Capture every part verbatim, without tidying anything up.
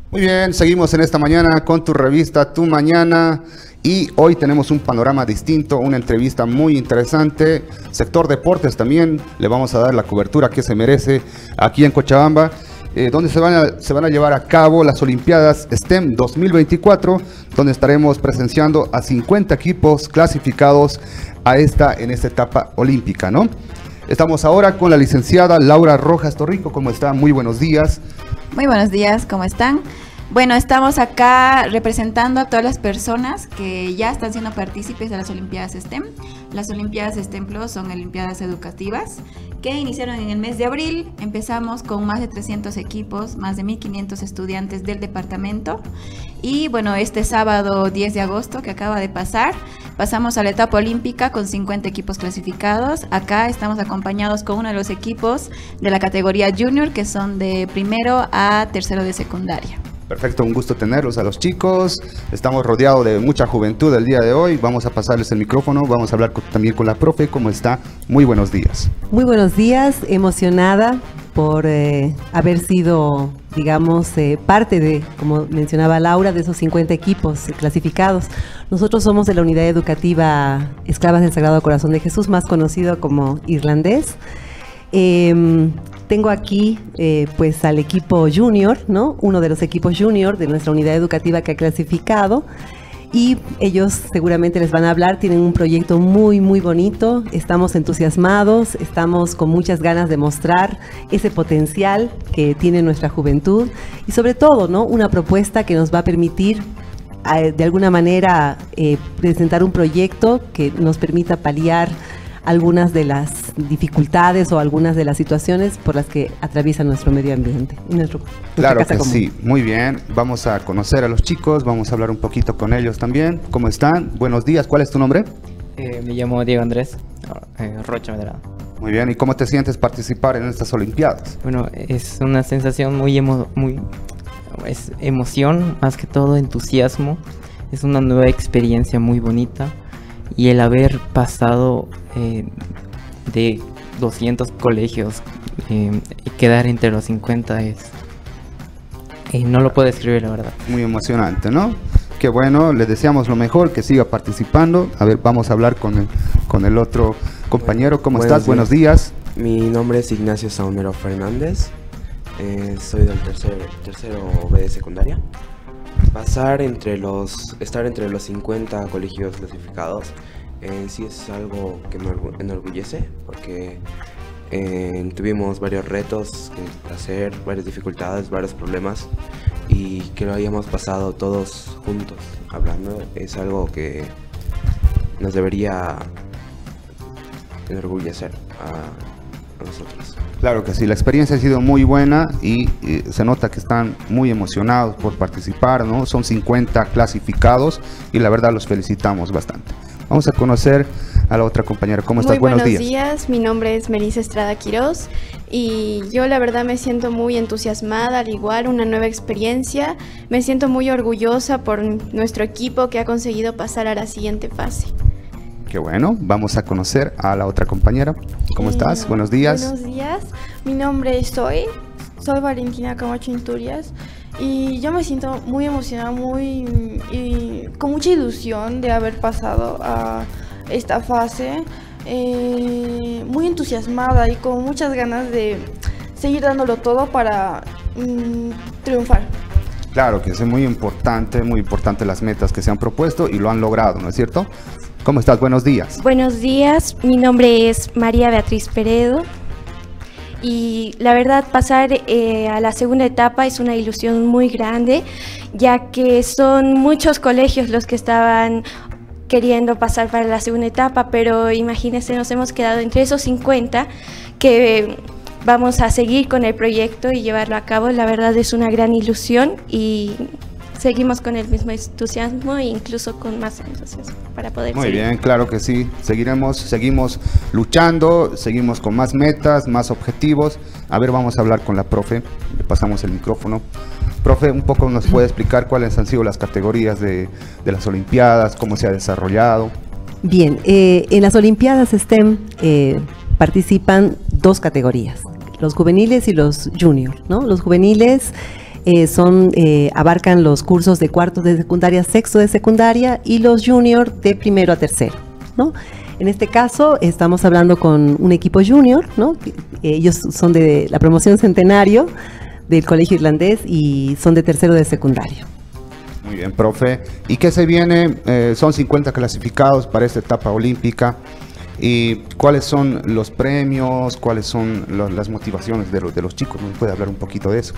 Muy bien, seguimos en esta mañana con tu revista Tu Mañana y hoy tenemos un panorama distinto, una entrevista muy interesante. Sector deportes también, le vamos a dar la cobertura que se merece aquí en Cochabamba, eh, donde se van, a, se van a llevar a cabo las Olimpiadas STEM dos mil veinticuatro, donde estaremos presenciando a cincuenta equipos clasificados a esta, en esta etapa olímpica, ¿no? Estamos ahora con la licenciada Laura Rojas Torrico. ¿Cómo está? Muy buenos días. Muy buenos días, ¿cómo están? Bueno, estamos acá representando a todas las personas que ya están siendo partícipes de las Olimpiadas STEM. Las Olimpiadas STEM Plus son Olimpiadas educativas que iniciaron en el mes de abril. Empezamos con más de trescientos equipos, más de mil quinientos estudiantes del departamento. Y bueno, este sábado diez de agosto que acaba de pasar, pasamos a la etapa olímpica con cincuenta equipos clasificados. Acá estamos acompañados con uno de los equipos de la categoría junior, que son de primero a tercero de secundaria. Perfecto, un gusto tenerlos a los chicos. Estamos rodeados de mucha juventud el día de hoy. Vamos a pasarles el micrófono, vamos a hablar con, también con la profe. ¿Cómo está? Muy buenos días. Muy buenos días, emocionada por eh, haber sido, digamos, eh, parte de, como mencionaba Laura, de esos cincuenta equipos clasificados. Nosotros somos de la unidad educativa Esclavas del Sagrado Corazón de Jesús, más conocido como Irlandés. Eh, tengo aquí eh, pues al equipo junior, ¿no? Uno de los equipos junior de nuestra unidad educativa que ha clasificado, y ellos seguramente les van a hablar. Tienen un proyecto muy muy bonito, estamos entusiasmados, estamos con muchas ganas de mostrar ese potencial que tiene nuestra juventud y sobre todo, ¿no? Una propuesta que nos va a permitir eh, de alguna manera eh, presentar un proyecto que nos permita paliar algunas de las dificultades o algunas de las situaciones por las que atraviesa nuestro medio ambiente. Nuestro, claro que común. Sí, muy bien. Vamos a conocer a los chicos, vamos a hablar un poquito con ellos también. ¿Cómo están? Buenos días. ¿Cuál es tu nombre? Eh, me llamo Diego Andrés eh, Rocha Medrano. Muy bien. ¿Y cómo te sientes participar en estas Olimpiadas? Bueno, es una sensación muy, emo muy es emoción, más que todo entusiasmo. Es una nueva experiencia muy bonita. Y el haber pasado eh, de doscientos colegios eh, y quedar entre los cincuenta es... Eh, no lo puedo describir, la verdad. Muy emocionante, ¿no? Qué bueno, les deseamos lo mejor, que siga participando. A ver, vamos a hablar con el, con el otro compañero. ¿Cómo Buenos estás? días. Buenos días. Mi nombre es Ignacio Saunero Fernández. Eh, soy del tercer, tercero B de secundaria. Pasar entre los, estar entre los cincuenta colegios clasificados eh, sí es algo que me enorgullece, porque eh, tuvimos varios retos que hacer, varias dificultades, varios problemas, y que lo hayamos pasado todos juntos hablando es algo que nos debería enorgullecer a, a nosotros. Claro que sí, la experiencia ha sido muy buena y eh, se nota que están muy emocionados por participar, ¿no? Son cincuenta clasificados y la verdad los felicitamos bastante. Vamos a conocer a la otra compañera. ¿Cómo estás? Muy buenos, buenos días. días. Mi nombre es Melissa Estrada Quiroz y yo la verdad me siento muy entusiasmada, al igual una nueva experiencia. Me siento muy orgullosa por nuestro equipo que ha conseguido pasar a la siguiente fase. Qué bueno, vamos a conocer a la otra compañera. ¿Cómo Eh, estás? Buenos días. Buenos días, mi nombre es Soy, soy Valentina Camacho Inturias y yo me siento muy emocionada, muy y con mucha ilusión de haber pasado a esta fase, eh, muy entusiasmada y con muchas ganas de seguir dándolo todo para mm, triunfar. Claro que es muy importante, muy importante las metas que se han propuesto y lo han logrado, ¿no es cierto? ¿Cómo estás? Buenos días. Buenos días, mi nombre es María Beatriz Peredo y la verdad pasar eh, a la segunda etapa es una ilusión muy grande, ya que son muchos colegios los que estaban queriendo pasar para la segunda etapa, pero imagínense, nos hemos quedado entre esos cincuenta que vamos a seguir con el proyecto y llevarlo a cabo. La verdad es una gran ilusión y seguimos con el mismo entusiasmo e incluso con más entusiasmo para poder Muy seguir. bien, claro que sí. Seguiremos, seguimos luchando, seguimos con más metas, más objetivos. A ver, vamos a hablar con la profe. Le pasamos el micrófono. Profe, un poco nos puede explicar cuáles han sido las categorías de, de las Olimpiadas, cómo se ha desarrollado. Bien, eh, en las Olimpiadas STEM eh, participan dos categorías, los juveniles y los juniors, ¿no? Los juveniles Eh, son, eh, abarcan los cursos de cuarto de secundaria, sexto de secundaria y los junior de primero a tercero, ¿no? En este caso estamos hablando con un equipo junior, ¿no? Ellos son de la promoción Centenario del Colegio Irlandés y son de tercero de secundaria. Muy bien, profe. ¿Y qué se viene? Eh, son cincuenta clasificados para esta etapa olímpica. ¿Y cuáles son los premios? ¿Cuáles son lo, las motivaciones de los, de los chicos? ¿Nos puede hablar un poquito de eso?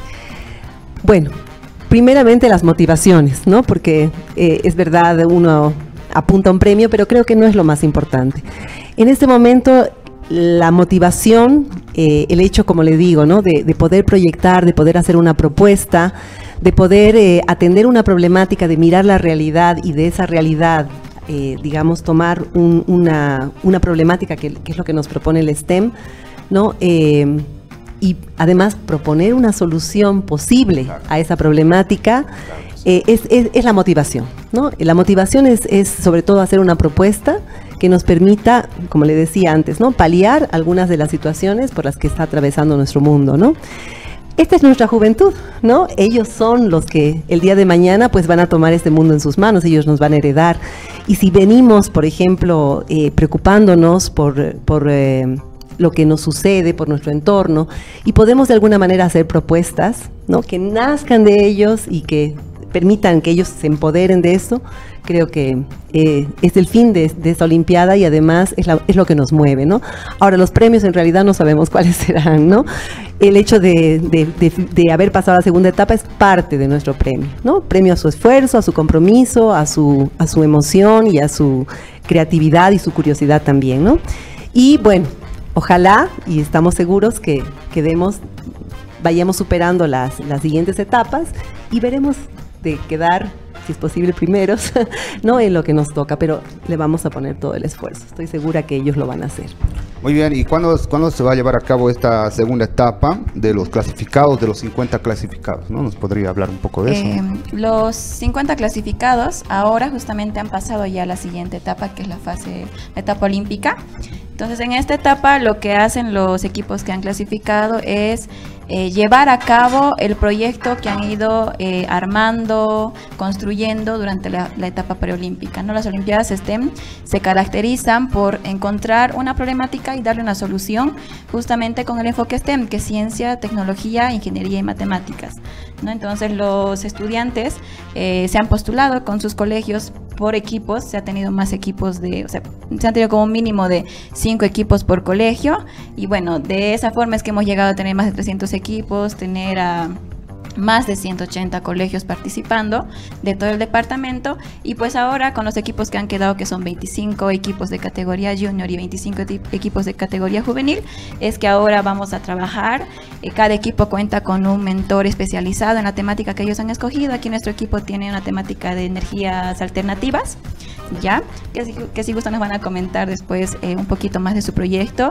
Bueno, primeramente las motivaciones, ¿no? Porque eh, es verdad, uno apunta a un premio, pero creo que no es lo más importante. En este momento, la motivación, eh, el hecho, como le digo, ¿no? de, de poder proyectar, de poder hacer una propuesta, de poder eh, atender una problemática, de mirar la realidad y de esa realidad, eh, digamos, tomar un, una, una problemática que, que es lo que nos propone el STEM, ¿no? Eh, y además proponer una solución posible a esa problemática. Eh, es, es, es la motivación, ¿no? La motivación es, es sobre todo hacer una propuesta que nos permita, como le decía antes, ¿no? Paliar algunas de las situaciones por las que está atravesando nuestro mundo, ¿no? Esta es nuestra juventud, ¿no? Ellos son los que el día de mañana pues van a tomar este mundo en sus manos, ellos nos van a heredar. Y si venimos, por ejemplo, eh, preocupándonos por... por eh, lo que nos sucede por nuestro entorno y podemos de alguna manera hacer propuestas, ¿no? Que nazcan de ellos y que permitan que ellos se empoderen de eso, creo que eh, es el fin de, de esta Olimpiada y además es, la, es lo que nos mueve, ¿no? Ahora, los premios en realidad no sabemos cuáles serán, ¿no? El hecho de, de, de, de haber pasado a la segunda etapa es parte de nuestro premio, ¿no? Premio a su esfuerzo, a su compromiso, a su, a su emoción y a su creatividad y su curiosidad también, ¿no? Y bueno, ojalá, y estamos seguros que, que demos, vayamos superando las, las siguientes etapas y veremos de quedar, si es posible, primeros, no en lo que nos toca, pero le vamos a poner todo el esfuerzo. Estoy segura que ellos lo van a hacer. Muy bien, ¿y cuándo, cuándo se va a llevar a cabo esta segunda etapa de los clasificados, de los cincuenta clasificados, ¿no? ¿Nos podría hablar un poco de eso? Eh, los cincuenta clasificados ahora justamente han pasado ya a la siguiente etapa, que es la fase, la etapa olímpica. Entonces, en esta etapa lo que hacen los equipos que han clasificado es eh, llevar a cabo el proyecto que han ido eh, armando, construyendo durante la, la etapa preolímpica, ¿no? Las Olimpiadas STEM se caracterizan por encontrar una problemática y darle una solución justamente con el enfoque STEM, que es ciencia, tecnología, ingeniería y matemáticas, ¿no? Entonces, los estudiantes eh, se han postulado con sus colegios por equipos, se ha tenido más equipos de, o sea, se han tenido como un mínimo de cinco equipos por colegio y bueno, de esa forma es que hemos llegado a tener más de trescientos equipos, tener a más de ciento ochenta colegios participando de todo el departamento y pues ahora con los equipos que han quedado, que son veinticinco equipos de categoría junior y veinticinco equipos de categoría juvenil, es que ahora vamos a trabajar. Eh, cada equipo cuenta con un mentor especializado en la temática que ellos han escogido. Aquí nuestro equipo tiene una temática de energías alternativas, ya que si, que si gustan nos van a comentar después eh, un poquito más de su proyecto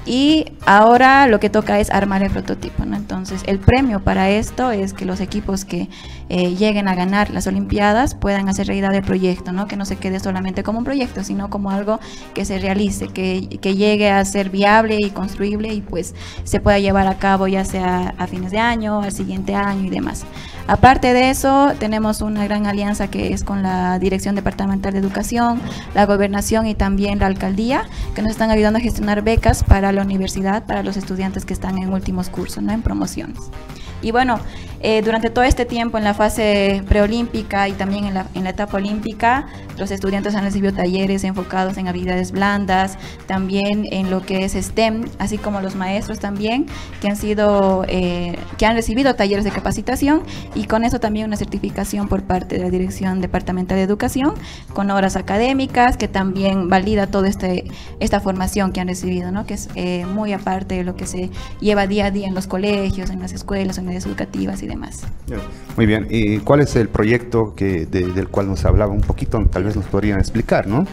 y ahora lo que toca es armar el prototipo, ¿no? Entonces el premio para esto es que los equipos que eh, lleguen a ganar las Olimpiadas puedan hacer realidad el proyecto, ¿no? Que no se quede solamente como un proyecto, sino como algo que se realice, que, que llegue a ser viable y construible y pues se pueda llevar a cabo ya sea a fines de año, al siguiente año y demás. Aparte de eso, tenemos una gran alianza que es con la Dirección Departamental de Educación, la Gobernación y también la Alcaldía, que nos están ayudando a gestionar becas para la universidad, para los estudiantes que están en últimos cursos, ¿no? En promociones. Y bueno, eh, durante todo este tiempo en la fase preolímpica y también en la, en la etapa olímpica, los estudiantes han recibido talleres enfocados en habilidades blandas, también en lo que es STEM, así como los maestros también, que han sido, eh, que han recibido talleres de capacitación y con eso también una certificación por parte de la Dirección Departamental de Educación, con horas académicas, que también valida toda este, esta formación que han recibido, ¿no? Que es eh, muy aparte de lo que se lleva día a día en los colegios, en las escuelas, en educativas y demás. Muy bien, ¿y cuál es el proyecto que de, del cual nos hablaba un poquito? Tal vez nos podrían explicar, ¿no?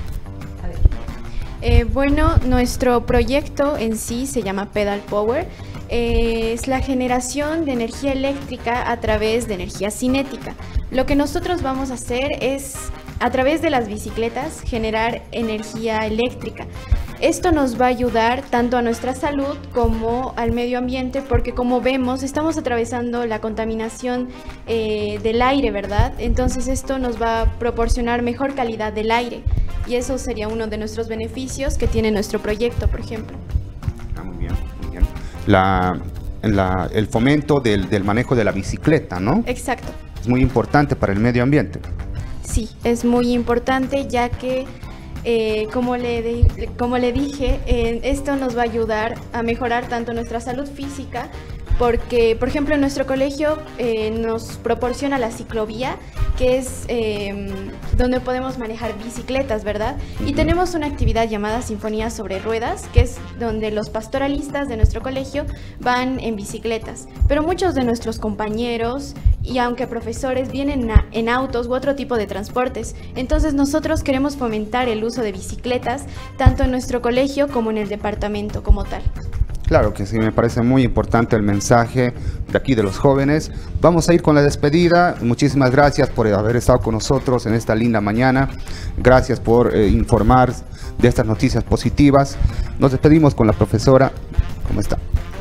Eh, bueno, nuestro proyecto en sí se llama Pedal Power. Eh, es la generación de energía eléctrica a través de energía cinética. Lo que nosotros vamos a hacer es, a través de las bicicletas, generar energía eléctrica. Esto nos va a ayudar tanto a nuestra salud como al medio ambiente, porque como vemos estamos atravesando la contaminación eh, del aire, ¿verdad? Entonces esto nos va a proporcionar mejor calidad del aire y eso sería uno de nuestros beneficios que tiene nuestro proyecto, por ejemplo. Ah, muy bien, muy bien. La, la, el fomento del, del manejo de la bicicleta, ¿no? Exacto. Es muy importante para el medio ambiente. Sí, es muy importante ya que Eh, como, le de, como le dije, eh, esto nos va a ayudar a mejorar tanto nuestra salud física, porque, por ejemplo, en nuestro colegio eh, nos proporciona la ciclovía, que es eh, donde podemos manejar bicicletas, ¿verdad? Y tenemos una actividad llamada Sinfonía sobre Ruedas, que es donde los pastoralistas de nuestro colegio van en bicicletas. Pero muchos de nuestros compañeros, y aunque profesores, vienen a, en autos u otro tipo de transportes. Entonces nosotros queremos fomentar el uso de bicicletas, tanto en nuestro colegio como en el departamento como tal. Claro que sí, me parece muy importante el mensaje de aquí de los jóvenes. Vamos a ir con la despedida. Muchísimas gracias por haber estado con nosotros en esta linda mañana. Gracias por eh, informar de estas noticias positivas. Nos despedimos con la profesora. ¿Cómo está?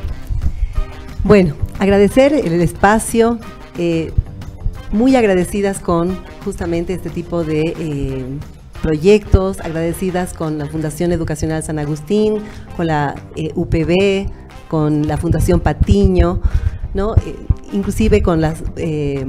Bueno, agradecer el espacio, eh, muy agradecidas con justamente este tipo de eh, proyectos, agradecidas con la Fundación Educacional San Agustín, con la eh, U P B, con la Fundación Patiño, ¿no? Eh, inclusive con las eh,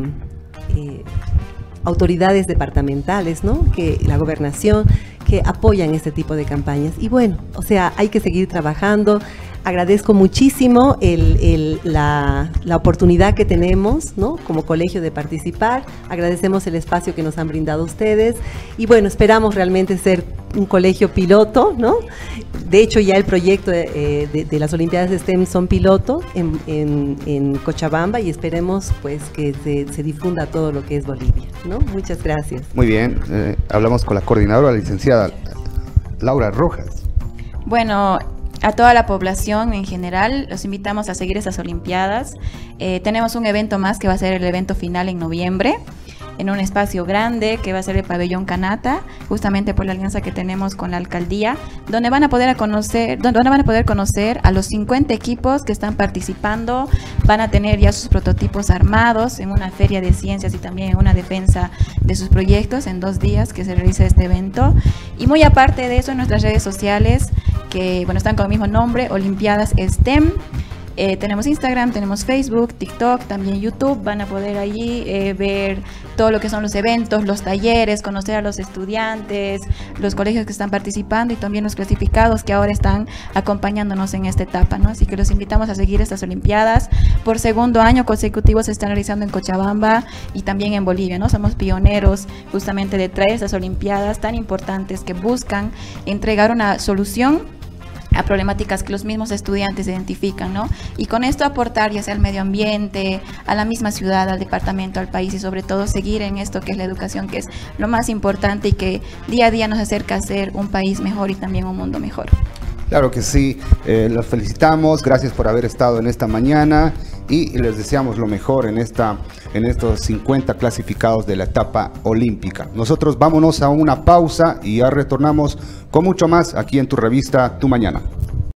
eh, autoridades departamentales, ¿no? Que la gobernación, que apoyan este tipo de campañas. Y bueno, o sea, hay que seguir trabajando. Agradezco muchísimo el, el, la, la oportunidad que tenemos, ¿no? Como colegio de participar. Agradecemos el espacio que nos han brindado ustedes. Y bueno, esperamos realmente ser un colegio piloto, ¿no? De hecho, ya el proyecto de, de, de las Olimpiadas STEM son piloto en, en, en Cochabamba y esperemos pues que se, se difunda todo lo que es Bolivia, ¿no? Muchas gracias. Muy bien, eh, hablamos con la coordinadora, la licenciada Laura Rojas. Bueno, a toda la población en general, los invitamos a seguir estas Olimpiadas. Eh, tenemos un evento más que va a ser el evento final en noviembre, en un espacio grande que va a ser el pabellón Canata, justamente por la alianza que tenemos con la alcaldía, donde van a poder conocer, donde van a poder conocer a los cincuenta equipos que están participando, van a tener ya sus prototipos armados en una feria de ciencias y también en una defensa de sus proyectos en dos días que se realiza este evento. Y muy aparte de eso, en nuestras redes sociales, que bueno, están con el mismo nombre, Olimpiadas STEM. Eh, tenemos Instagram, tenemos Facebook, TikTok, también YouTube. Van a poder allí eh, ver todo lo que son los eventos, los talleres, conocer a los estudiantes, los colegios que están participando y también los clasificados que ahora están acompañándonos en esta etapa, ¿no? Así que los invitamos a seguir estas Olimpiadas. Por segundo año consecutivo se están realizando en Cochabamba y también en Bolivia, ¿no? Somos pioneros justamente de traer estas Olimpiadas tan importantes que buscan entregar una solución a problemáticas que los mismos estudiantes identifican, ¿no? Y con esto aportar ya sea al medio ambiente, a la misma ciudad, al departamento, al país y sobre todo seguir en esto que es la educación, que es lo más importante y que día a día nos acerca a ser un país mejor y también un mundo mejor. Claro que sí, eh, los felicitamos, gracias por haber estado en esta mañana y les deseamos lo mejor en, esta, en estos cincuenta clasificados de la etapa olímpica. Nosotros vámonos a una pausa y ya retornamos con mucho más aquí en tu revista Tu Mañana.